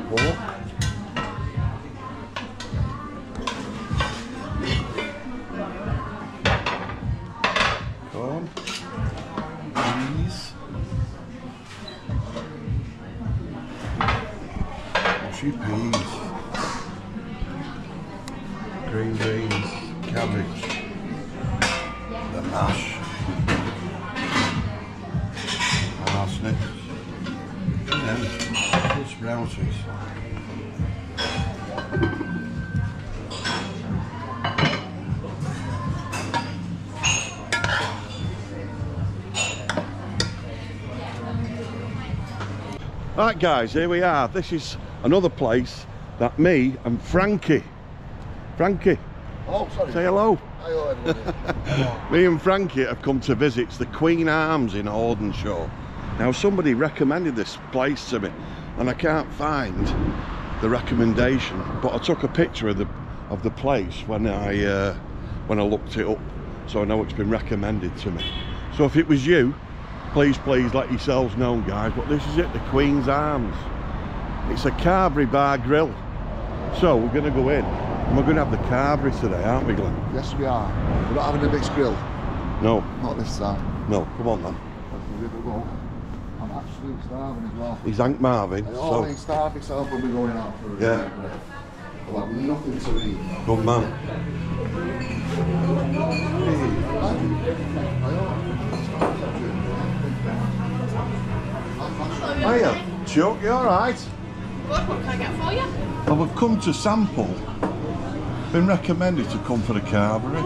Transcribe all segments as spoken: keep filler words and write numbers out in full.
pork. Corn. Cheese. Mushy peas. Green beans. Cabbage. The mash. Parsnips. And then full sprouties. Right guys, here we are. This is another place that me and Frankie, Frankie, oh, sorry. Say hello. Hello everybody. Me and Frankie have come to visit the Queen Arms in Audenshaw. Now somebody recommended this place to me and I can't find the recommendation, but I took a picture of the of the place when I uh, when I looked it up, so I know it's been recommended to me. So if it was you, please please let yourselves know guys, but this is it, the Queen's Arms. It's a Carvery bar grill. So we're going to go in and we're going to have the Carvery today, aren't we Glenn? Yes we are. We're not having a mixed grill. No. Not this time. No, come on then. I'm absolutely starving as well. He's Hank Marvin. I so. always starve myself when we're going out for a yeah. day. I'll have nothing to eat. Good man. Hiya, Chuck, you alright? Good, what can I get for you? Well, we've come to sample. Been recommended to come for the Carvery.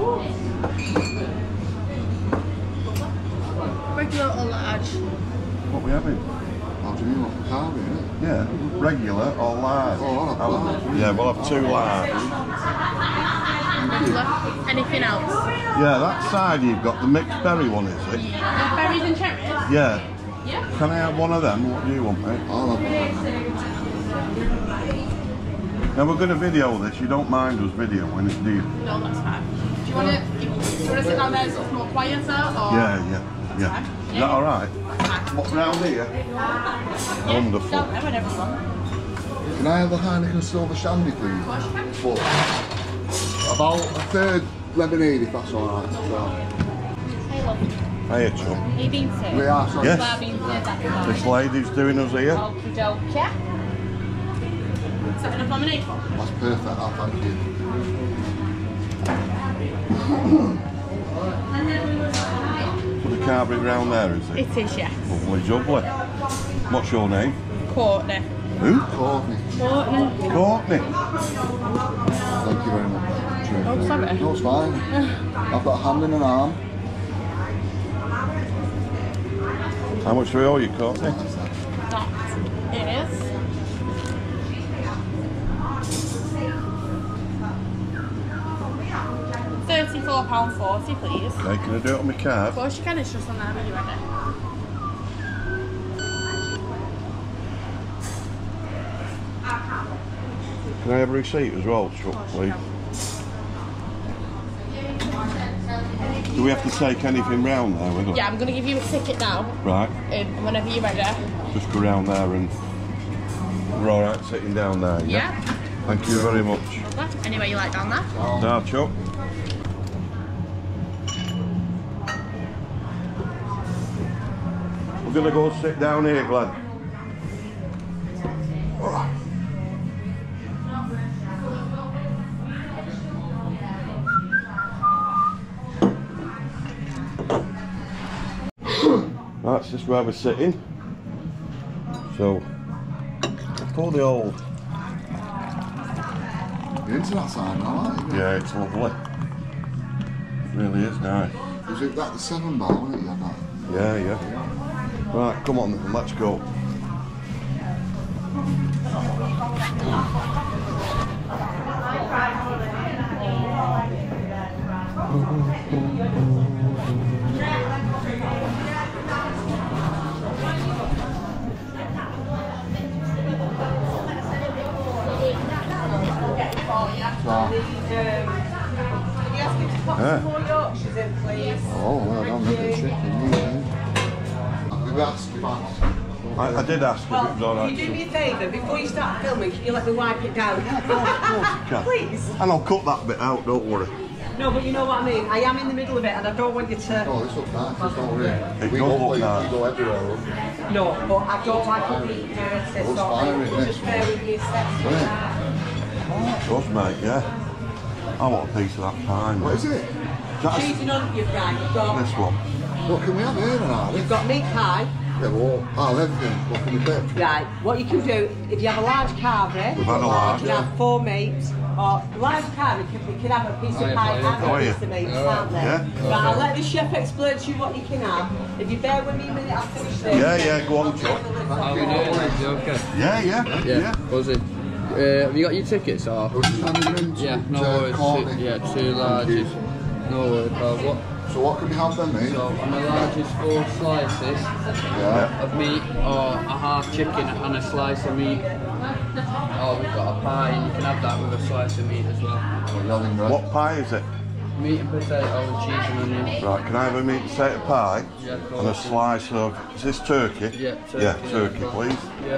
Regular or large? What are we having? How do you mean, what, Carvery, isn't it? Yeah, regular or large? Oh, I'll have large. Yeah, we'll have two large. Regular. Anything else? Yeah, that side you've got the mixed berry one, is it? Yeah. Berries and cherries? Yeah. Yeah. Can I have one of them? What do you want, mate? I'll have one. Now we're going to video this. You don't mind us videoing it, do you? No, that's fine. Do you want to, do you want to sit down there so it's more quieter? Or? Yeah, yeah, yeah. Is yeah. that alright? What, round here? Yeah. Wonderful. Down there, whenever you want. Can I have the Heineken Silver Shandy, please? But about a third lemonade, if that's alright. So. Hey, love. Hiya, Chum. Are you being sick? We are, sorry. Yes. Bar beans, yeah, that's fine. This lady's doing us here. Okie dokie. Setting up lemonade for? That's perfect, I'll thank you. Put the Carvery round there, is it? It is, yes. Lovely jubbly. What's your name? Courtney. Who? Courtney. Courtney. Courtney. Thank you very much. Cheers. Oh, sorry. No, it's fine. I've got a hand and an arm. How much do we owe you, Courtney? That is thirty-four pounds forty, please. Okay, can I do it on my card? Of course you can, it's just on there when you're ready. Can I have a receipt as well, Chuck, please? Do we have to take anything round there with us? Yeah, I'm going to give you a ticket now. Right. Um, whenever you're ready. Just go round there and we're alright sitting down there, yeah? Yeah. Thank you very much. Anyway you like down there? Now, Chuck. We're going to go sit down here, Glenn. Oh. That's just where we're sitting. So, pull the old. You're into that side now, aren't you? Yeah, it's lovely. It really is nice. Was it that the seven bar, wasn't it? You had that? Yeah, yeah. Right, come on then, let's go. Yeah. Oh, well done, look at chicken. We've asked, we've asked. I, I did ask Well, if it was alright. can you do me a favour? Before you start filming, can you let me wipe it down? Yeah, of course, of course you can. Please. And I'll cut that bit out, don't worry. No, but you know what I mean. I am in the middle of it, and I don't want you to. No, this looks nice. It's not really. It We does go look play, nice. we go everywhere. Look. No, but I don't like it being dirty. Looks So fine, isn't it? just bear with me a sec. It does, mate, yeah. I want a piece of that pie, mate. What is it? That's Cheesing on you've right. You've got. this one. What can we have here now? You've got meat pie. Yeah, well, oh, everything. What can we pick? Right. What you can do, if you have a large carvery, We've had a large. you can have four meats. Or large carvery, you can, you can have a piece of pie and Oh, a yeah. piece of meat, can't they? Yeah. Right, I'll let the chef explain to you what you can have. If you bear with me a minute, I'll finish this. Yeah, yeah, go on, Chuck. How are we doing? Is it okay? Yeah, yeah, Yeah, yeah. buzzing. Uh, have you got your tickets or? We're just handing them Yeah, no to worries. Courtney. Two, yeah, two larges. No worries, pal. What? So what can we have then, mate? So, on the largest four slices Yeah. of meat, or a half chicken and a slice of meat. Or we've got a pie, and you can have that with a slice of meat as well. What are you having, Greg? What pie is it? Meat and potato and cheese and onion. Right, can I have a meat potato pie Yeah, of and a course. slice of, is this turkey? Yeah, turkey. Yeah, turkey, please. Yeah.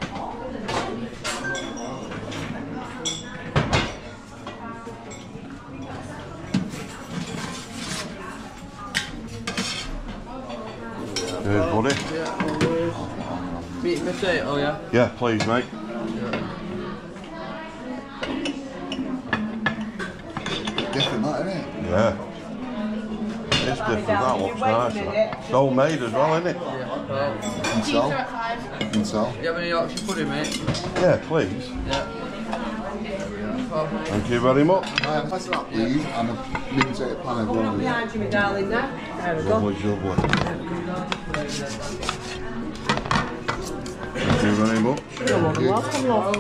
Cheers, buddy. Yeah, no worries. Meat and potato, yeah? Yeah, please, mate. Different, that, isn't it? Yeah. It's different, that looks nice. That. It's homemade as well, isn't it? Yeah, pal. Can sell. Can sell. You have any Yorkshire pudding, mate? Yeah, please. Yeah. Thank you very much. I have that, please, and a meat potato pan as Come on well. behind you, my darling, now. There we go. Lovely, lovely. Thank you very much. You're more than welcome, love.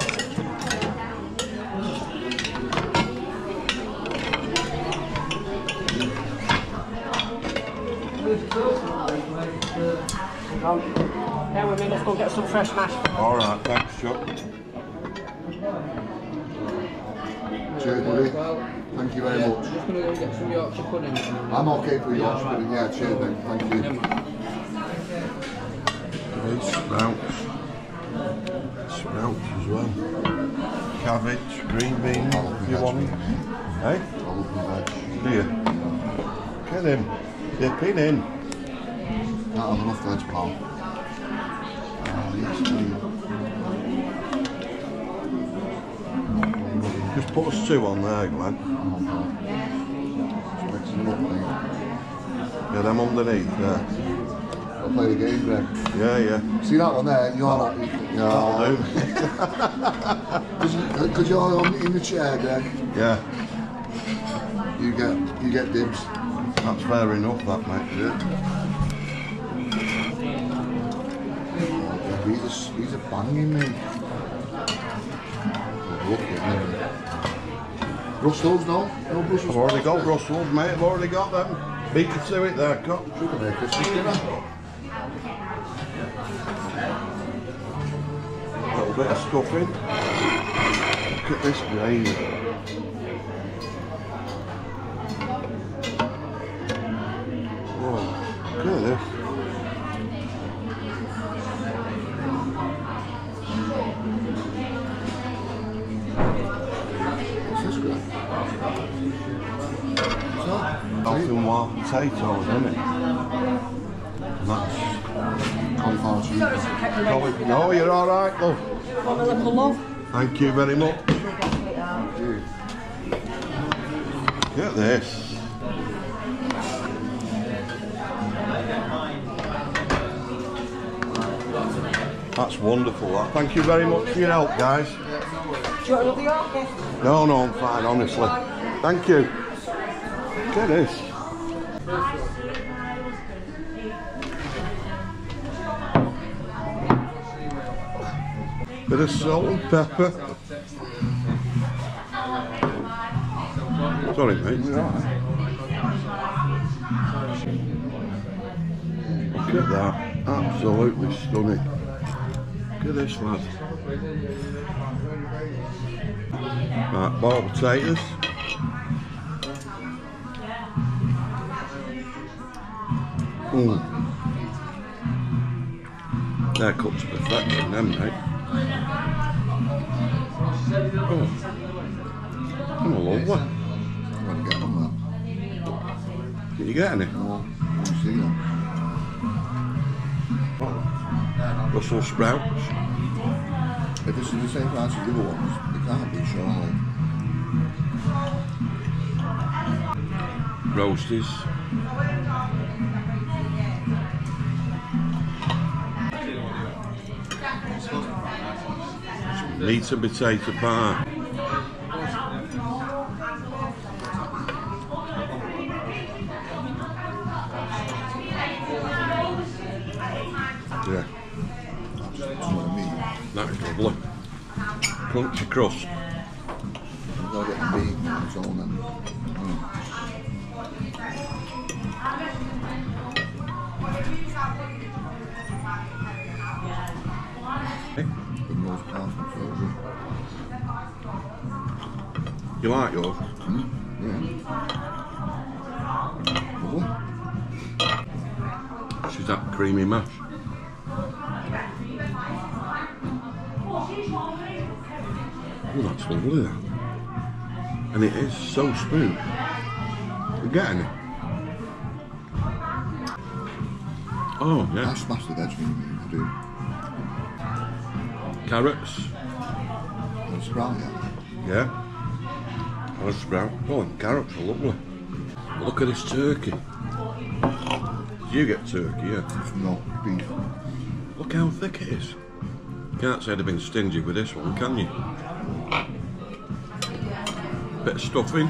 Bear with me, let's go get some fresh mash. All right, thanks, Chuck. Cheers, buddy. Thank you very much. Just gonna go get some Yorkshire pudding. I'm okay for Yorkshire pudding. Yeah, cheers, mate. Thank you. These sprouts. Sprouts as well. Cabbage, green beans, I love if you veg, want. mate. Hey? I love the veg. Do you? Get him. Dip in in. Can't have enough veg, pal. Oh, yes, please. Just put us two on there, Glenn. Just mixing them up, mate. Yeah, them underneath, yeah. I'll play the game, Greg. Yeah, yeah. See that one there? You're not. That'll Yeah. Because you're on, in the chair, Greg. Yeah, You get you get dibs. that's fair enough, that, mate. Yeah. Oh, these are these are banging, mate. Look at them. Brussels, no? No Brussels. I've already got Brussels, mate. I've already got them. Beat you to it there, Cock. Should have made Christmas dinner. A little bit of stuffing. Look at this gravy. Whoa, look at this. What's this, Greg? What's that? Often wild potatoes, isn't it? And that's Cauliflower cheese. cauli- No, you're all right, love. Want a little love? Thank you very much. Dude. Look at this. That's wonderful, that. Thank you very much for your help, guys. Do you want another Yorkie? No, no, I'm fine, honestly. Thank you. Look at this. Bit of salt and pepper. Sorry, mate. Look at that. Absolutely stunning. Look at this, lad. Right, boiled potatoes. Mm. They're cooked to perfection, them, mate. Oh, I'm a lovely. I'm going to get on that. Did you get any? No, I didn't see them. Brussels sprouts. If this is the same price as the other ones, they can't be, surely. Roasties. Meat and potato pie. Yeah. That is lovely. Crunchy crust. I've got to get the beef and it's all then. Mm. Big roast parsnip so good. You like yours? Mm. Yeah. Lovely. She's that creamy mash. Oh, that's lovely that. And it is so smooth. You getting it? Oh, yeah. I smash the veg meat, I do. Carrots. And sprout, yeah. Yeah. And sprout. Oh, and carrots are lovely. Look at this turkey. You get turkey, yeah? It's not beef. Look how thick it is. Can't say they've been stingy with this one, can you? Bit of stuffing.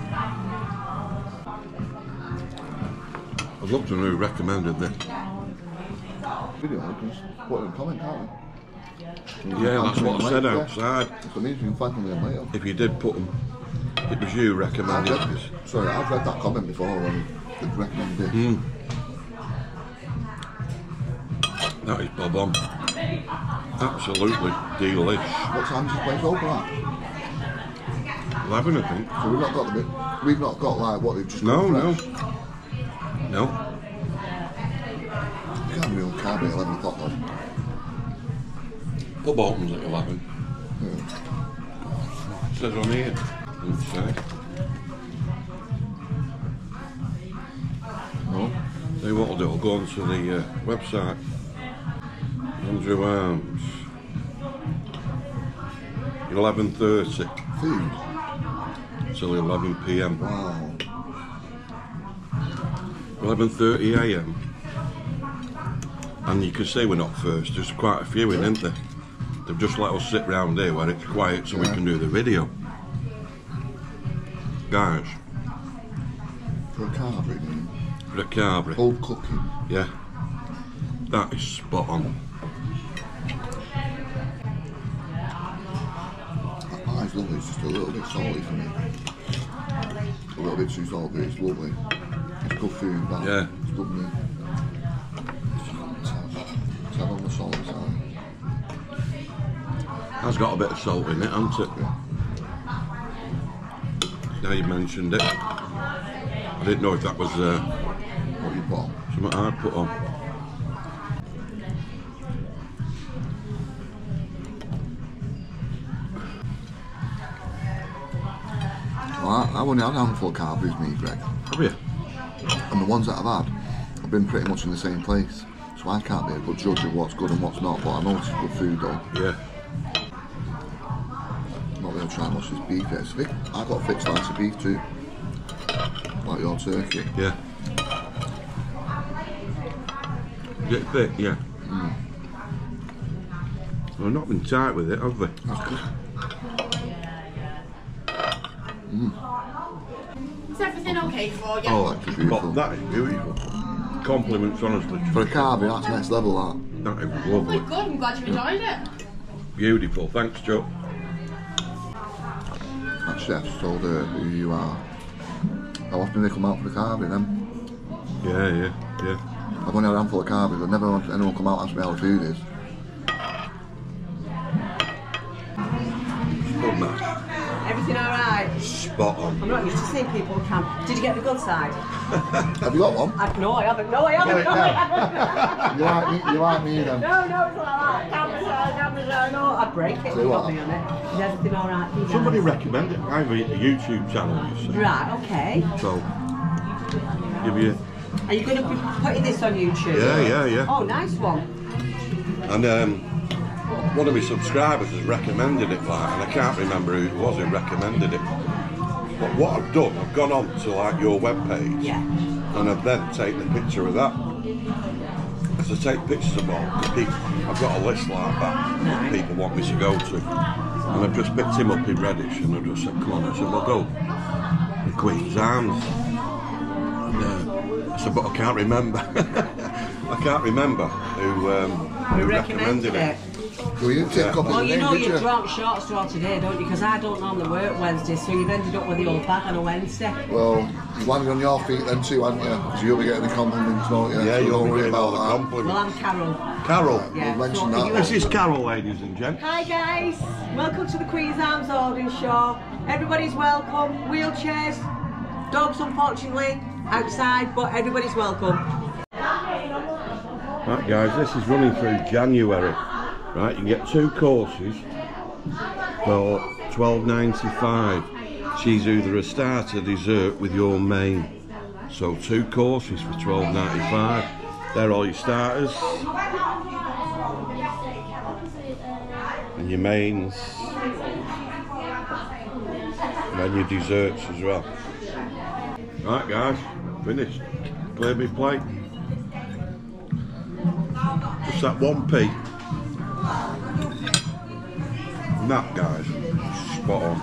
I'd love to know who recommended this. Video, you can put it in a comment, can't you? Yeah, that's what I said outside. That's what I mean, you can find them later. If you did put them, it was you recommending I've read, this. sorry, I've read that comment before when they recommended this. Mm. That is bob on. Absolutely delish. What time is this place open at? eleven, I think. So we've not got the bit, we've not got like what they've just No, got no. fresh. No. You can't be on Carvery at eleven o'clock though. Pub opens at eleven. Yeah. It says on here. Doesn't say. No? See what I'll do, I'll go onto the uh, website. Andrew Arms. eleven thirty Food? till eleven p m. Wow. eleven thirty a m. And you can see we're not first, there's quite a few in, isn't there? They've just let us sit round here where it's quiet so we Yeah. can do the video. Guys, For a Carvery, man. for a Carvery, Old cooking. yeah, that is spot on. That pie's lovely, it's just a little bit salty for me. A little bit too salty, it's lovely. It's good food, that. Yeah. It's good meat. It's had on the salty side. Has got a bit of salt in it, hasn't it? Yeah. Now you mentioned it. I didn't know if that was uh, What you put on? something I'd put on. Well, I, I've only had a handful of Carvery's meat, Greg. Have you? And the ones that I've had have been pretty much in the same place. So I can't be a good judge of what's good and what's not, but I know it's good food though. Yeah. I'm not going to try and watch this beef yet. It's thick. I've got a thick slice of beef too. Like your turkey. Yeah. Is it thick? Yeah. Mm. Well, not been tight with it, have they? That's good. Is everything okay for you? Oh, that's beautiful. Oh, that is beautiful. Compliments, honestly. For a Carvery, that's next level, that. That is Oh, lovely. good, I'm glad you enjoyed it. Beautiful. Thanks, Joe. That chef's told her who you are. How often they come out for the Carvery, then? Yeah, yeah, yeah. I've only had a handful of Carvery, but never had anyone come out and ask me how the food is. Good match. Everything alright? spot on. I'm not used to seeing people camp. Did you get the good side? Have you got one? I, no, I haven't. No, I haven't. No, I haven't. You like me, you like me then? No, no, it's like that. Camera side, camera side. No, I'd break it if you got me on it. Is everything all right for you guys? Somebody recommended it. I have a YouTube channel, you see. Right, okay. So, give you... Are you going to be putting this on YouTube? Yeah, yeah, yeah. Oh, nice one. And um, one of my subscribers has recommended it, like, and I can't remember who it was who recommended it. But what I've done, I've gone on to like your webpage, Yeah. and I've then taken a picture of that. As I take pictures of all, people, I've got a list like that that people want me to go to, and I've just picked him up in Reddish, and I've just said, come on, I said, we'll go. The Queen's Arms. And, uh, I said, but I can't remember. I can't remember who, um, who, Who recommended, recommended it. it? Well, you didn't take Yeah. copies Well, of you the know name, you did drunk short straw today, don't you? Because I don't normally work Wednesdays, so you've ended up with the old bag on a Wednesday. Well, you've landed on your feet then too, haven't you? Because you'll be getting the compliments, won't you? Yeah, So you'll don't be worry getting all the about that. compliments. Well, I'm Carol. Carol. Yeah. We'll mention so that. you- This is Carol, ladies and gents. Hi guys, welcome to the Queen's Arms Audenshaw. Everybody's welcome. Wheelchairs, dogs unfortunately outside, but everybody's welcome. Right guys, this is running through January. Right, you can get two courses for twelve ninety-five. She's either a starter, dessert with your main. So two courses for twelve ninety-five. They're all your starters. And your mains. And then your desserts as well. Right guys, finished. Clear me plate. Just that one p. And that, guys, spot on.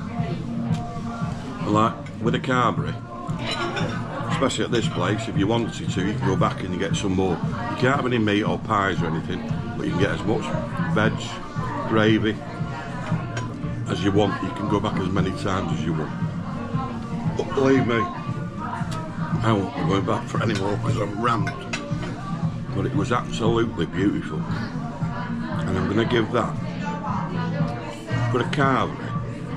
And like with a Carvery, especially at this place, if you wanted to, you can go back and you get some more. You can't have any meat or pies or anything, but you can get as much veg, gravy as you want. You can go back as many times as you want. But believe me, I won't be going back for any more because I'm rammed. But it was absolutely beautiful, and I'm going to give that for a Carvery.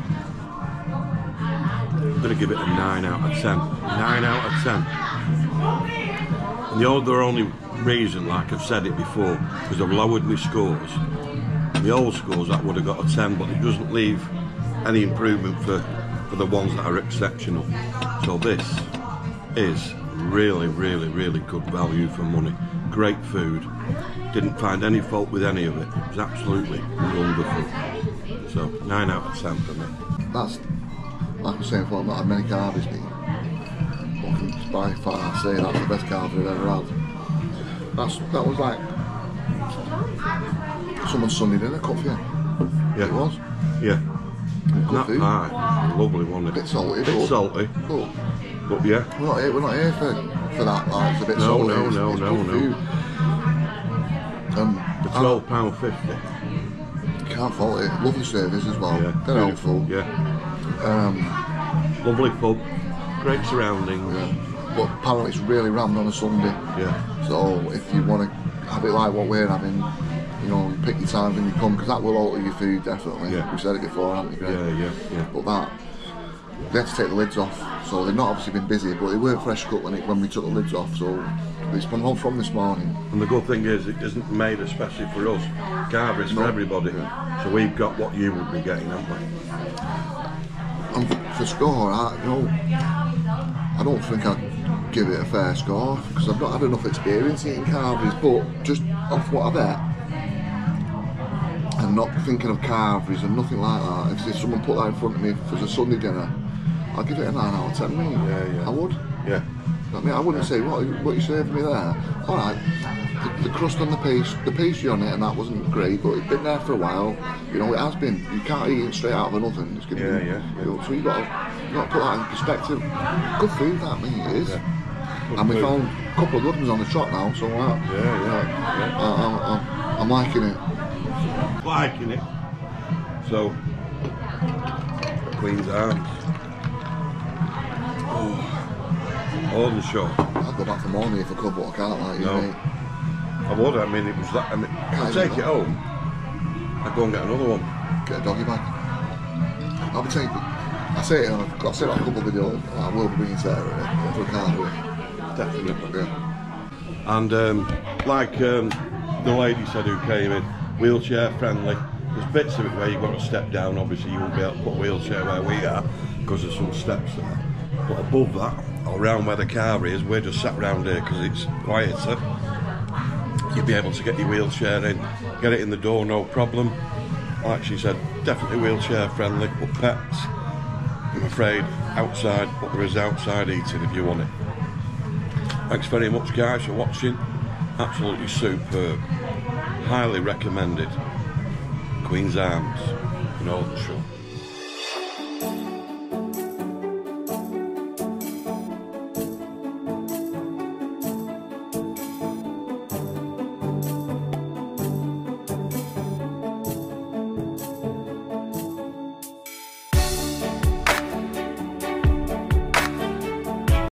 I'm going to give it a nine out of ten. nine out of ten. And the other only reason, like I've said it before, because I've lowered my scores. The old scores that would have got a ten, but it doesn't leave any improvement for, for the ones that are exceptional. So this is really, really, really good value for money. Great food. Didn't find any fault with any of it. It was absolutely wonderful. So nine out of ten for me. That's, like I was saying, I've not had many Carveries, mate. But I can by far say that's the best Carvery I've ever had. That's, that was like someone's Sunday dinner cooked for you. Yeah. It was. Yeah. Good That food. pie, lovely, wasn't it? Bit salty, Bit but- salty, But but yeah. we're not here, we're not here for, for that, like, it's a bit No, salty. no, it's, no, it's no, good no. food. Um, The twelve pound fifty. Can't fault it. Lovely service as well. Yeah. They're Beautiful. helpful. Yeah. Um, Lovely pub. Great surroundings. yeah. But apparently it's really rammed on a Sunday. Yeah. So if you want to have it like what we're having, you know, you pick your times when you come, because that will alter your food definitely. Yeah. We've said it before, haven't we, Greg? Yeah, yeah, yeah. But that, they had to take the lids off, so they've not obviously been busy, but they weren't fresh cut when, it, when we took the lids off, so it's been home from this morning. And the good thing is, it isn't made especially for us. Carvery's for No. everybody. Yeah. So we've got what you would be getting, haven't we? And for score, I, you know, I don't think I'd give it a fair score, because I've not had enough experience eating Carveries, but just off what I've had, and not thinking of Carveries and nothing like that, if, if someone put that in front of me for a Sunday dinner, I'd give it a nine out of ten, mate. Yeah, yeah. I would. Yeah. I mean, I wouldn't say, what, what you serving me there? Alright, the, the crust on the paste, the pastry on it and that wasn't great, but it's been there for a while. You know, it has been. You can't eat it straight out of an oven. It's gonna Yeah, be, yeah, yeah. You know, so you've got, to, you've got to put that in perspective. Good food, that, mate, it is. Yeah. Good And we food. found a couple of good ones on the trot now, so uh, Yeah, yeah, yeah. I, I, I, I'm liking it. Liking it. So, Queen's Arms. Oh. Audenshaw. I'd go back for more if I could, but I can't, like you, No. mate. I would, I mean, it was that. I mean, I'd take it home, I'd go and get another one. Get a doggy bag. I'll be taking, I say it on a, I say it on a couple of videos. I will be bringing Sarah in it for Carvery. Definitely. Yeah. And um, like um, the lady said who came in, wheelchair friendly. There's bits of it where you've got to step down. Obviously you won't be able to put a wheelchair where we are because there's some steps there. But above that, or around where the Carvery is, we're just sat around here because it's quieter. You'll be able to get your wheelchair in, get it in the door, no problem. Like she said, definitely wheelchair friendly, but pets, I'm afraid, outside, but there is outside eating if you want it. Thanks very much guys for watching, absolutely superb, highly recommended. Queen's Arms in Audenshaw.